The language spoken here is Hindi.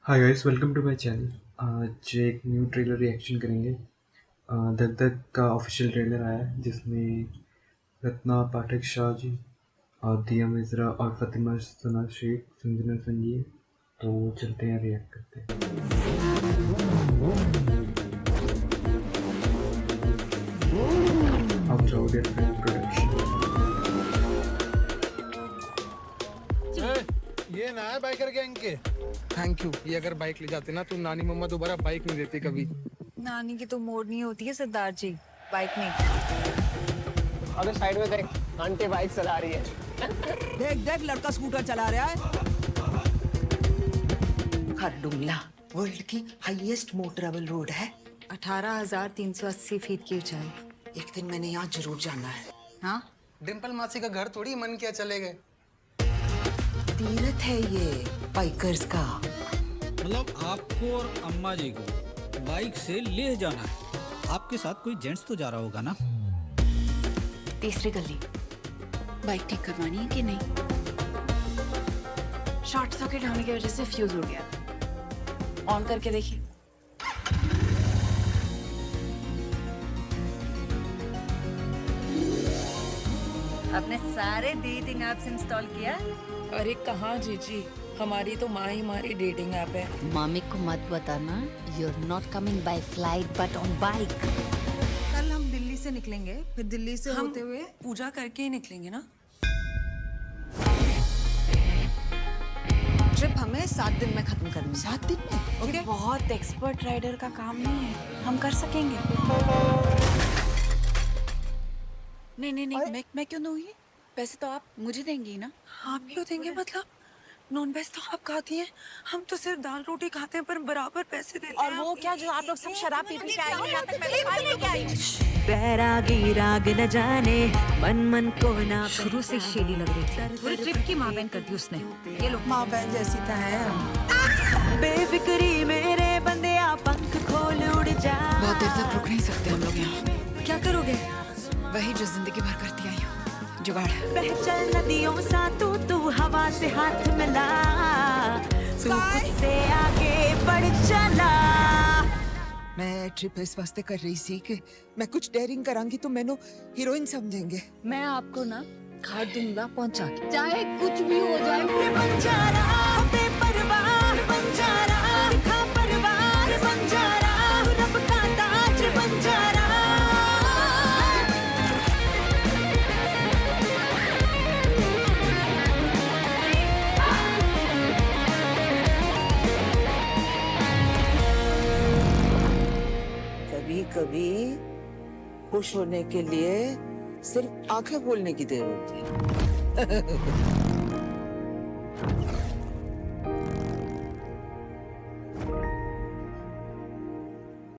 Hi guys, welcome to my channel. आज एक न्यू ट्रेलर रिएक्शन करेंगे। धक धक का ऑफिशियल ट्रेलर आया है जिसमें रत्ना पाठक शाह जी और दिया मिश्रा और फातिमा सना शेख संजना संजीव। तो चलते हैं, रिएक्ट करते हैं। अब जाओगे प्रोडक्शन। ये ना है बाइकर गैंग के। Thank you. ये अगर बाइक ले जाते ना तो नानी मम्मा दोबारा बाइक नहीं देती कभी। नानी की तो मोड़ नहीं होती है सरदार जी, बाइक नहीं। अगर साइड में देख, आंटी बाइक चला रही है। देख देख लड़का स्कूटर चला रहा है। खरडुंगला वर्ल्ड की हाईएस्ट मोटरेबल रोड है। 18,380 फीट की ऊंचाई। एक दिन मैंने यहाँ जरूर जाना है। हाँ, डिम्पल मासी का घर थोड़ी मन किया चले गए। तीरथ है ये बाइकर्स का। मतलब आपको और अम्मा जी को बाइक से ले जाना है। आपके साथ कोई जेंट्स तो जा रहा होगा ना? तीसरी गली। बाइक ठीक करवानी है कि नहीं? शॉर्ट सर्किट होने की वजह से फ्यूज उड़ गया। ऑन करके देखिए। आपने सारे डेटिंग एप्स इंस्टॉल किया? अरे कहाँ जीजी, हमारी तो माँ ही हमारी डेटिंग ऐप है। मामी को मत बताना, you're not coming by flight but on bike। कल हम दिल्ली से निकलेंगे, फिर दिल्ली से होते हुए पूजा करके ही निकलेंगे ना। ट्रिप हमें 7 दिन में खत्म करनी है। 7 दिन में? ये बहुत एक्सपर्ट राइडर का काम नहीं है, हम कर सकेंगे। नहीं, मैं क्यों दूंगी? पैसे तो आप मुझे देंगी ना। आप क्यों देंगे? मतलब नॉन वेज तो आप खाती हैं, हम तो सिर्फ दाल रोटी खाते हैं पर बराबर पैसे देते हैं। और वो क्या जो आप लोग सब शराब पी के आए हो, यहाँ तक मैं तो खा लेके आई हूँ। बैरागी राग न जाने मन को ना। शुरू से शेडी लग रही थी, पूरी ट्रिप की माँ बहन कर दी उसने। ये लो, माँ बहन जैसी तो है। बेफिक्री मेरे बंदे आ, पंख खोल उड़ जा। बहुत देर तक रुक नहीं सकते हम लोग यहाँ। क्या करोगे? वही जो जिंदगी भर करती आई हूँ, जुगाड़। चल नदियों सा तू हवा से हाथ मिला, तू खुद से आगे बढ़ चला। मैं ट्रिप इस वास्ते कर रही थी कि मैं कुछ डेयरिंग करांगी तो मैंने हीरोइन समझेंगे। मैं आपको ना खारदुंगला पहुंचा के, चाहे कुछ भी हो जाए। बंजारा बेपरवाह, बंजारा दिखा परवार, बंजारा रब का ताज, बंजारा। कभी कभी खुश होने के लिए सिर्फ आंखें खोलने की देर होती है।